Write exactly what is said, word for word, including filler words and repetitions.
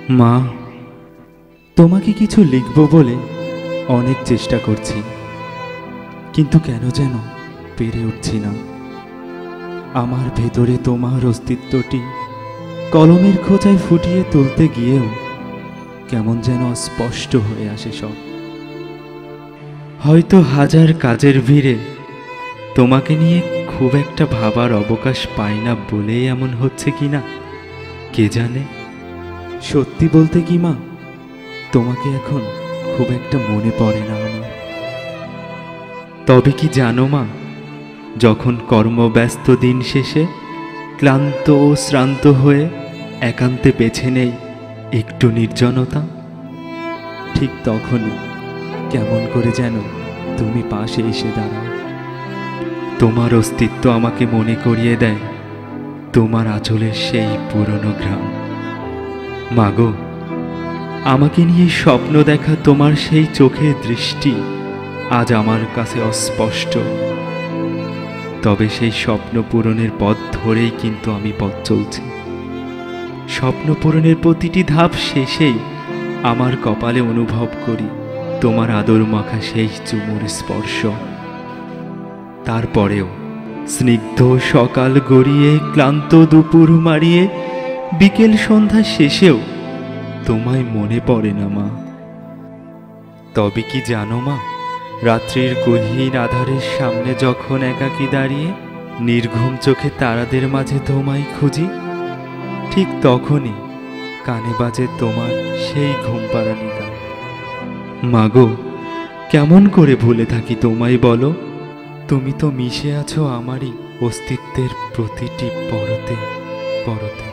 মা, তোমাকে কিছু লিখব বলে অনেক চেষ্টা করছি, কিন্তু কেন যেন পেরে উঠছি না। আমার ভেতরে তোমার অস্তিত্বটি কলমের খোঁচায় ফুটিয়ে তুলতে গিয়েও কেমন যেন স্পষ্ট হয়ে আসে সব। হয়তো হাজার কাজের ভিড়ে তোমাকে নিয়ে খুব একটা ভাবার অবকাশ পাই না বলেই এমন হচ্ছে কিনা কে জানে। সত্যি বলতে কি মা, তোমাকে এখন খুব একটা মনে পড়ে না আমার। তবে কি জানো মা, যখন কর্মব্যস্ত দিন শেষে ক্লান্ত ও শ্রান্ত হয়ে একান্তে বেছে নেই একটু নির্জনতা, ঠিক তখনই কেমন করে যেন তুমি পাশে এসে দাঁড়াও। তোমার অস্তিত্ব আমাকে মনে করিয়ে দেয় তোমার আঁচলের সেই পুরনো গ্রাম। মাগো, আমাকে নিয়ে স্বপ্ন দেখা তোমার সেই চোখের দৃষ্টি আজ আমার কাছে অস্পষ্ট। তবে সেই স্বপ্ন পূরণের পথ ধরেই কিন্তু আমি পথ চলছি। স্বপ্ন পূরণের প্রতিটি ধাপ শেষেই আমার কপালে অনুভব করি তোমার আদর মাখা সেই চুমুর স্পর্শ। তারপরেও স্নিগ্ধ সকাল গড়িয়ে ক্লান্ত দুপুর মারিয়ে বিকেল সন্ধ্যা শেষেও তোমায় মনে পড়ে না মা। তবে কি জানো মা, রাত্রির গহীন আধারের সামনে যখন একাকী দাঁড়িয়ে নির্ঘুম চোখে তারাদের মাঝে তোমায় খুঁজি, ঠিক তখনই কানে বাজে তোমার সেই ঘুম পাড়ানি গান। মাগো, কেমন করে ভুলে থাকি তোমায় বলো? তুমি তো মিশে আছো আমারই অস্তিত্বের প্রতিটি পরতে পরতে।